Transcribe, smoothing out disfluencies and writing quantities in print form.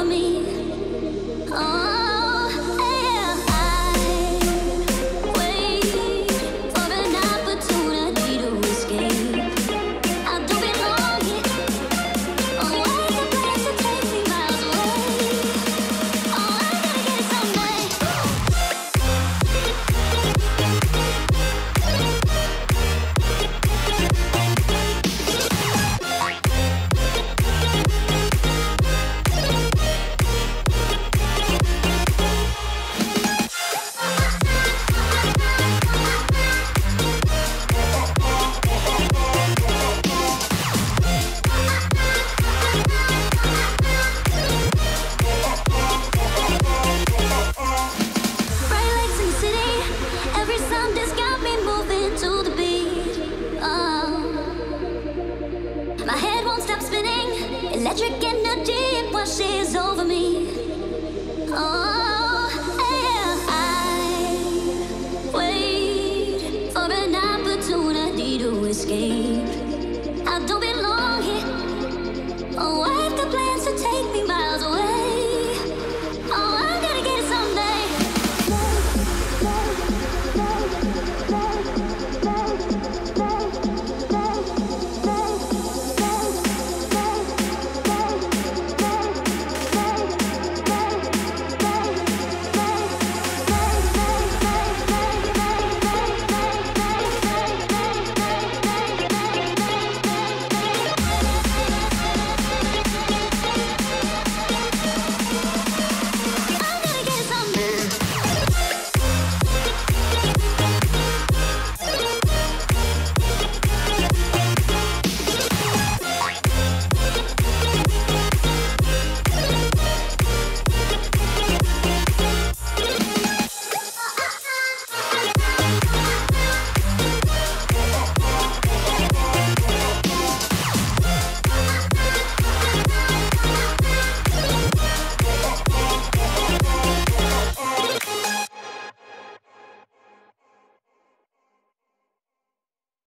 over me. Oh, yeah. I wait for an opportunity to escape. I don't belong here. Always a place to take me miles away. Oh, I'm gonna get it someday. Bright lights in the city, every sound has got me moving to the beat. Oh, my head won't stop spinning, electric energy it washes over me. Oh.